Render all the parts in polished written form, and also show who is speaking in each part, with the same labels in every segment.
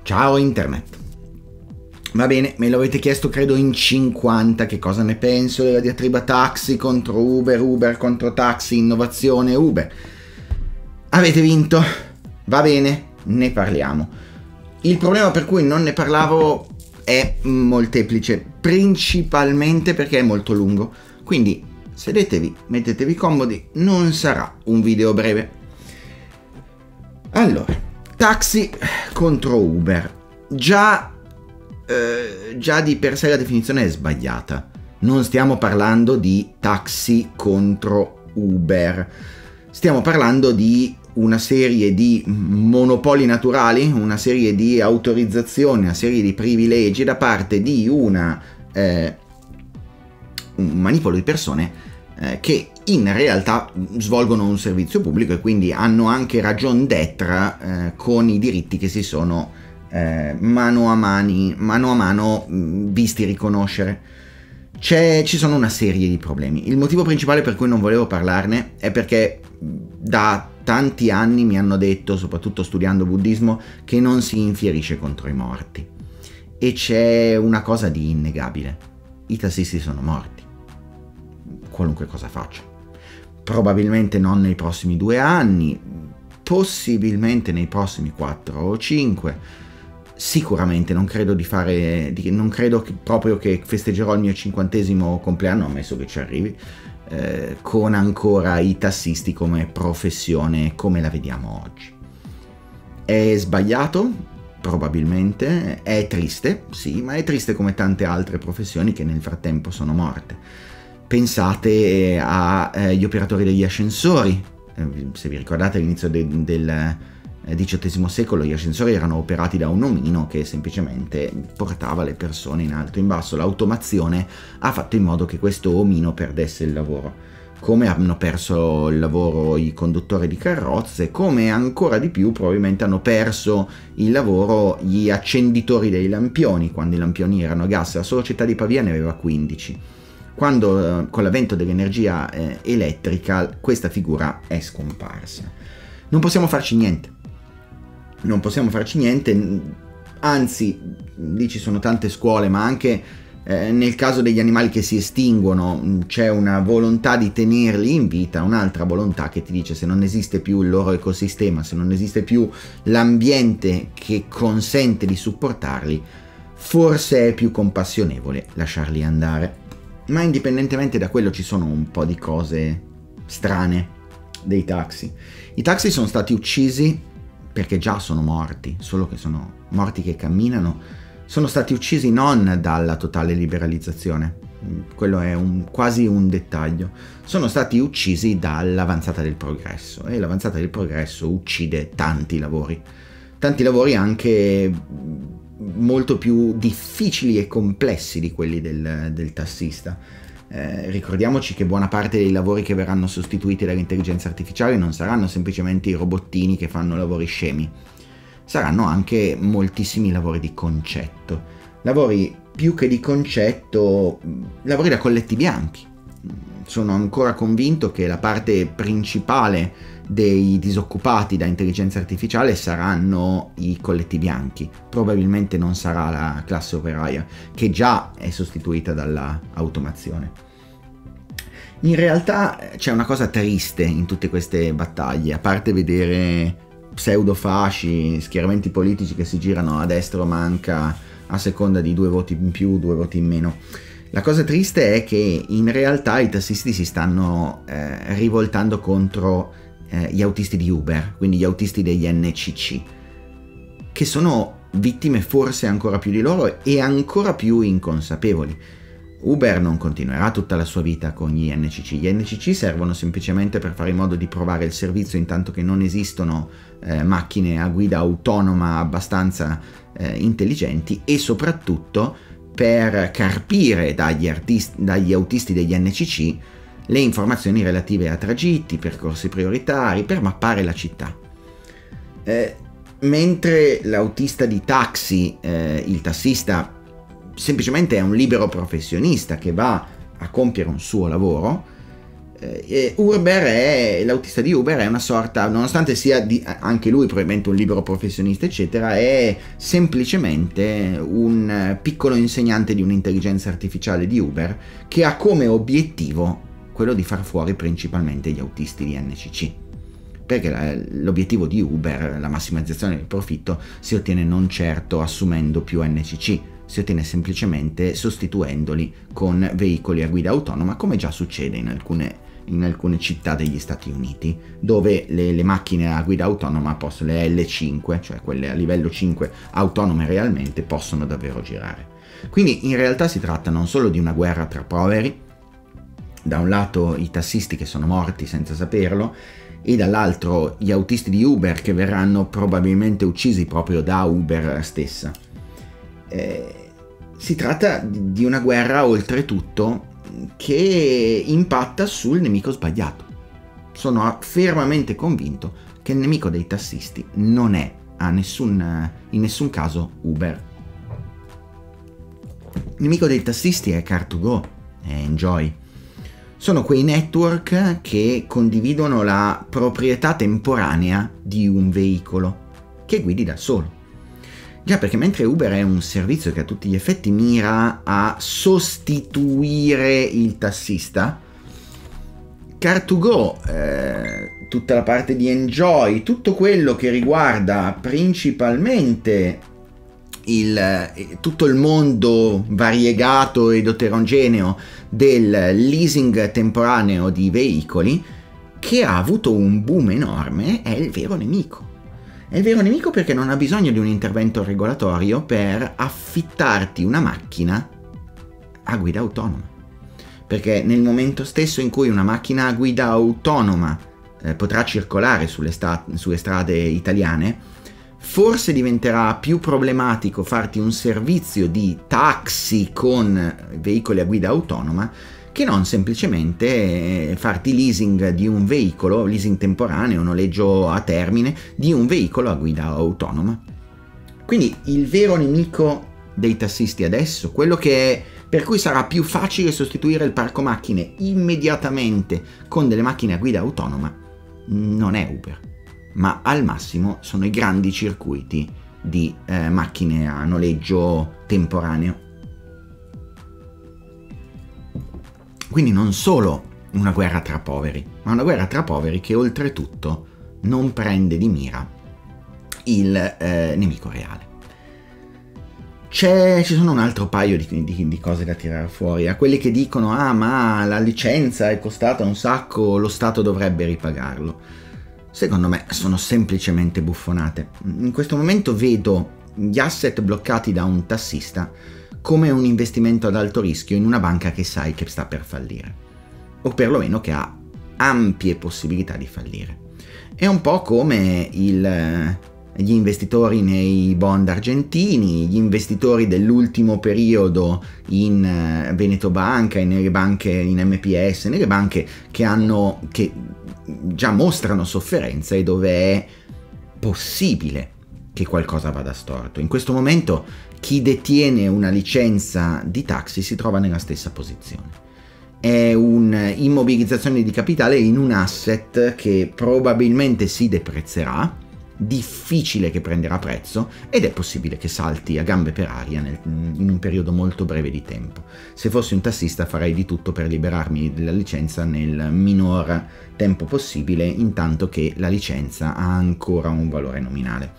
Speaker 1: Ciao internet. Va bene, me lo avete chiesto credo in 50 che cosa ne penso della diatriba taxi contro Uber, Uber contro taxi, innovazione Uber. Avete vinto, va bene, ne parliamo. Il problema per cui non ne parlavo è molteplice, principalmente perché è molto lungo, quindi sedetevi, mettetevi comodi, non sarà un video breve. Allora, taxi contro Uber. Già di per sé la definizione è sbagliata. Non stiamo parlando di taxi contro Uber. Stiamo parlando di una serie di monopoli naturali, una serie di autorizzazioni, una serie di privilegi da parte di un manipolo di persone che in realtà svolgono un servizio pubblico e quindi hanno anche ragion d'être con i diritti che si sono mano a mano visti riconoscere. Ci sono una serie di problemi. Il motivo principale per cui non volevo parlarne è perché da tanti anni mi hanno detto, soprattutto studiando buddismo, che non si infierisce contro i morti. E c'è una cosa di innegabile: i tassisti sono morti, qualunque cosa faccia. Probabilmente non nei prossimi 2 anni, possibilmente nei prossimi 4 o 5. Sicuramente non credo proprio che festeggerò il mio 50° compleanno, ammesso che ci arrivi, con ancora i tassisti come professione come la vediamo oggi. È sbagliato? Probabilmente. È triste? Sì, ma è triste come tante altre professioni che nel frattempo sono morte. Pensate agli operatori degli ascensori. Se vi ricordate, all'inizio del XVIII secolo gli ascensori erano operati da un omino che semplicemente portava le persone in alto e in basso. L'automazione ha fatto in modo che questo omino perdesse il lavoro, come hanno perso il lavoro i conduttori di carrozze, come ancora di più probabilmente hanno perso il lavoro gli accenditori dei lampioni, quando i lampioni erano a gas. La sola città di Pavia ne aveva 15. Quando con l'avvento dell'energia elettrica questa figura è scomparsa. Non possiamo farci niente. Non possiamo farci niente, anzi, lì ci sono tante scuole, ma anche nel caso degli animali che si estinguono c'è una volontà di tenerli in vita, un'altra volontà che ti dice: se non esiste più il loro ecosistema, se non esiste più l'ambiente che consente di supportarli, forse è più compassionevole lasciarli andare. Ma indipendentemente da quello ci sono un po' di cose strane dei taxi. I taxi sono stati uccisi perché già sono morti, solo che sono morti che camminano. Sono stati uccisi non dalla totale liberalizzazione, quello è quasi un dettaglio. Sono stati uccisi dall'avanzata del progresso, e l'avanzata del progresso uccide tanti lavori anche molto più difficili e complessi di quelli del tassista. Ricordiamoci che buona parte dei lavori che verranno sostituiti dall'intelligenza artificiale non saranno semplicemente i robottini che fanno lavori scemi, saranno anche moltissimi lavori di concetto, lavori più che di concetto, lavori da colletti bianchi. Sono ancora convinto che la parte principale dei disoccupati da intelligenza artificiale saranno i colletti bianchi, probabilmente non sarà la classe operaia, che già è sostituita dalla automazione. In realtà c'è una cosa triste in tutte queste battaglie, a parte vedere pseudofasci, schieramenti politici che si girano a destra o manca a seconda di 2 voti in più, 2 voti in meno. La cosa triste è che in realtà i tassisti si stanno rivoltando contro gli autisti di Uber, quindi gli autisti degli NCC, che sono vittime forse ancora più di loro e ancora più inconsapevoli. Uber non continuerà tutta la sua vita con gli NCC. Gli NCC servono semplicemente per fare in modo di provare il servizio intanto che non esistono macchine a guida autonoma abbastanza intelligenti, e soprattutto per carpire dagli autisti degli NCC le informazioni relative a tragitti, percorsi prioritari, per mappare la città. Mentre l'autista di taxi, il tassista, semplicemente è un libero professionista che va a compiere un suo lavoro, L'autista di Uber è una sorta, nonostante sia anche lui probabilmente un libero professionista eccetera, è semplicemente un piccolo insegnante di un'intelligenza artificiale di Uber che ha come obiettivo quello di far fuori principalmente gli autisti di NCC, perché l'obiettivo di Uber, la massimizzazione del profitto, si ottiene non certo assumendo più NCC, si ottiene semplicemente sostituendoli con veicoli a guida autonoma, come già succede in alcune città degli Stati Uniti, dove le macchine a guida autonoma possono, le L5, cioè quelle a livello 5 autonome realmente, possono davvero girare. Quindi in realtà si tratta non solo di una guerra tra poveri, da un lato i tassisti che sono morti senza saperlo, e dall'altro gli autisti di Uber che verranno probabilmente uccisi proprio da Uber stessa. Si tratta di una guerra oltretutto che impatta sul nemico sbagliato. Sono fermamente convinto che il nemico dei tassisti non è in nessun caso Uber. Il nemico dei tassisti è Car2Go, è Enjoy. Sono quei network che condividono la proprietà temporanea di un veicolo che guidi da solo. Già, perché mentre Uber è un servizio che a tutti gli effetti mira a sostituire il tassista, Car2Go, tutta la parte di Enjoy, tutto quello che riguarda principalmente tutto il mondo variegato ed eterogeneo del leasing temporaneo di veicoli, che ha avuto un boom enorme, è il vero nemico. È il vero nemico perché non ha bisogno di un intervento regolatorio per affittarti una macchina a guida autonoma. Perché nel momento stesso in cui una macchina a guida autonoma potrà circolare sulle strade italiane, forse diventerà più problematico farti un servizio di taxi con veicoli a guida autonoma che non semplicemente farti leasing di un veicolo, leasing temporaneo, noleggio a termine di un veicolo a guida autonoma. Quindi il vero nemico dei tassisti adesso, quello per cui sarà più facile sostituire il parco macchine immediatamente con delle macchine a guida autonoma, non è Uber, ma al massimo sono i grandi circuiti di macchine a noleggio temporaneo. Quindi non solo una guerra tra poveri, ma una guerra tra poveri che oltretutto non prende di mira il nemico reale. Ci sono un altro paio di cose da tirare fuori. A quelli che dicono ma la licenza è costata un sacco, lo Stato dovrebbe ripagarlo. Secondo me sono semplicemente buffonate. In questo momento vedo gli asset bloccati da un tassista come un investimento ad alto rischio in una banca che sai che sta per fallire, o perlomeno che ha ampie possibilità di fallire. È un po' come gli investitori nei bond argentini, gli investitori dell'ultimo periodo in Veneto Banca e nelle banche in MPS, nelle banche che già mostrano sofferenza e dove è possibile che qualcosa vada storto. In questo momento chi detiene una licenza di taxi si trova nella stessa posizione. È un'immobilizzazione di capitale in un asset che probabilmente si deprezzerà, difficile che prenderà prezzo ed è possibile che salti a gambe per aria in un periodo molto breve di tempo. Se fossi un tassista farei di tutto per liberarmi della licenza nel minor tempo possibile, intanto che la licenza ha ancora un valore nominale.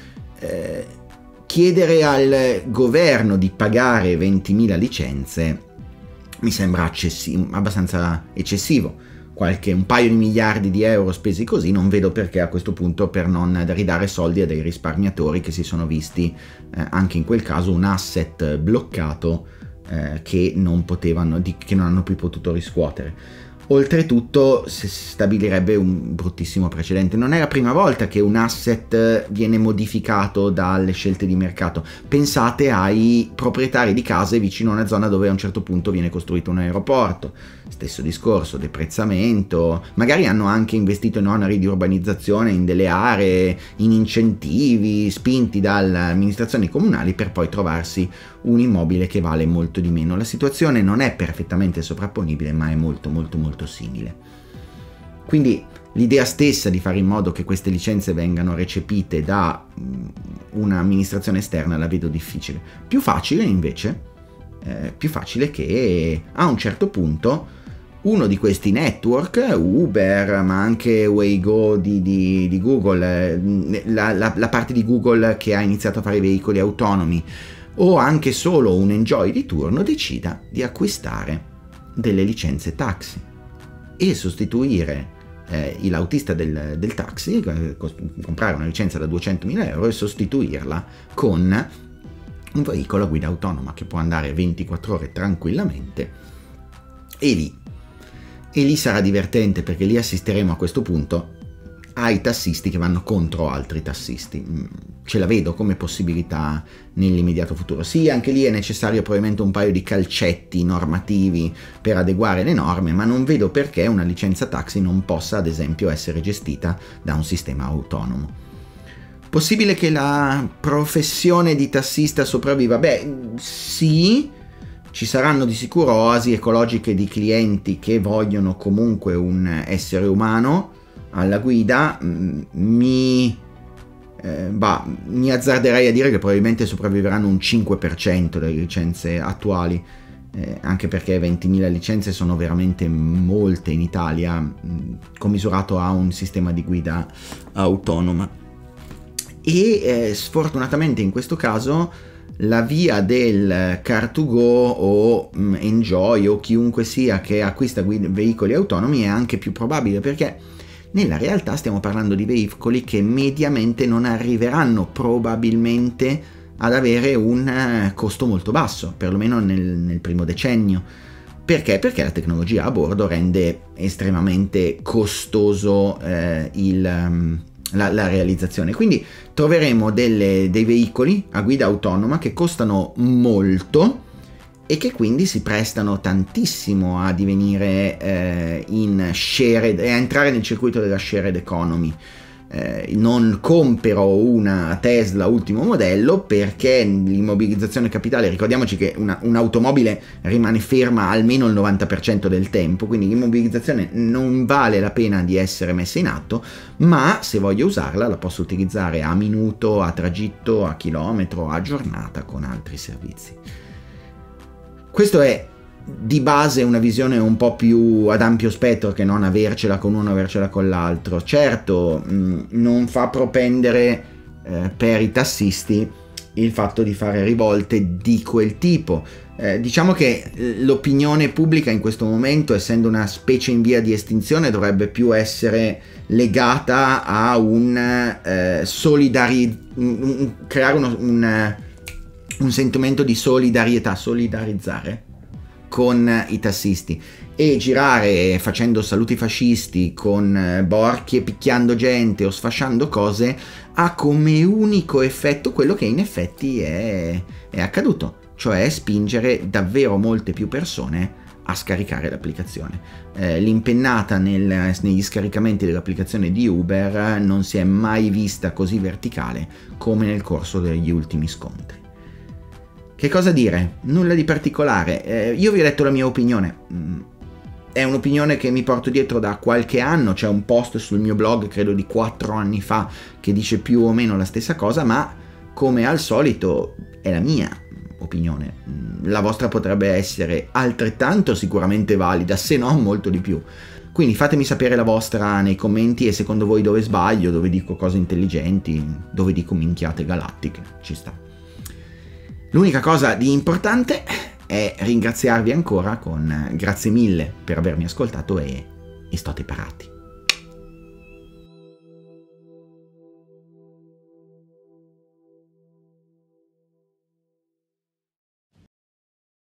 Speaker 1: Chiedere al governo di pagare 20.000 licenze mi sembra abbastanza eccessivo. Un paio di miliardi di euro spesi così, non vedo perché a questo punto per non ridare soldi a dei risparmiatori che si sono visti anche in quel caso un asset bloccato che non hanno più potuto riscuotere. Oltretutto si stabilirebbe un bruttissimo precedente. Non è la prima volta che un asset viene modificato dalle scelte di mercato. Pensate ai proprietari di case vicino a una zona dove a un certo punto viene costruito un aeroporto. Stesso discorso, deprezzamento. Magari hanno anche investito in oneri di urbanizzazione in delle aree, in incentivi spinti dalle amministrazioni comunali per poi trovarsi un immobile che vale molto di meno. La situazione non è perfettamente sovrapponibile, ma è molto molto molto molto simile. Quindi l'idea stessa di fare in modo che queste licenze vengano recepite da un'amministrazione esterna la vedo difficile. Più facile invece, più facile che a un certo punto uno di questi network, Uber, ma anche Waygo di Google, la parte di Google che ha iniziato a fare i veicoli autonomi, o anche solo un Enjoy di turno, decida di acquistare delle licenze taxi e sostituire l'autista del taxi, comprare una licenza da 200.000 euro e sostituirla con un veicolo a guida autonoma che può andare 24 ore tranquillamente, e lì sarà divertente, perché lì assisteremo a questo punto ai tassisti che vanno contro altri tassisti. Ce la vedo come possibilità nell'immediato futuro. Sì, anche lì è necessario probabilmente un paio di calcetti normativi per adeguare le norme, ma non vedo perché una licenza taxi non possa ad esempio essere gestita da un sistema autonomo. Possibile che la professione di tassista sopravviva? Beh, sì, ci saranno di sicuro oasi ecologiche di clienti che vogliono comunque un essere umano alla guida. Mi azzarderei a dire che probabilmente sopravviveranno un 5% delle licenze attuali, anche perché 20.000 licenze sono veramente molte in Italia, commisurato a un sistema di guida autonoma. E sfortunatamente in questo caso la via del Car2Go o Enjoy o chiunque sia che acquista veicoli autonomi è anche più probabile, perché nella realtà stiamo parlando di veicoli che mediamente non arriveranno probabilmente ad avere un costo molto basso, perlomeno nel primo decennio. Perché? Perché la tecnologia a bordo rende estremamente costoso la realizzazione. Quindi troveremo dei veicoli a guida autonoma che costano molto e che quindi si prestano tantissimo a divenire a entrare nel circuito della shared economy. Non compro una Tesla ultimo modello perché l'immobilizzazione capitale, ricordiamoci che un'automobile rimane ferma almeno il 90% del tempo, quindi l'immobilizzazione non vale la pena di essere messa in atto, ma se voglio usarla la posso utilizzare a minuto, a tragitto, a chilometro, a giornata con altri servizi. Questo è di base una visione un po' più ad ampio spettro che non avercela con uno, avercela con l'altro. Certo, non fa propendere per i tassisti il fatto di fare rivolte di quel tipo. Diciamo che l'opinione pubblica in questo momento, essendo una specie in via di estinzione, dovrebbe più essere legata a creare un sentimento di solidarizzare con i tassisti, e girare facendo saluti fascisti con borchie picchiando gente o sfasciando cose ha come unico effetto quello che in effetti è accaduto, cioè spingere davvero molte più persone a scaricare l'applicazione. L'impennata negli scaricamenti dell'applicazione di Uber non si è mai vista così verticale come nel corso degli ultimi scontri. Che cosa dire? Nulla di particolare. Io vi ho detto la mia opinione. È un'opinione che mi porto dietro da qualche anno. C'è un post sul mio blog, credo di 4 anni fa, che dice più o meno la stessa cosa, ma come al solito è la mia opinione. La vostra potrebbe essere altrettanto sicuramente valida, se no molto di più. Quindi fatemi sapere la vostra nei commenti, e secondo voi dove sbaglio, dove dico cose intelligenti, dove dico minchiate galattiche. Ci sta. L'unica cosa di importante è ringraziarvi ancora con grazie mille per avermi ascoltato e state parati.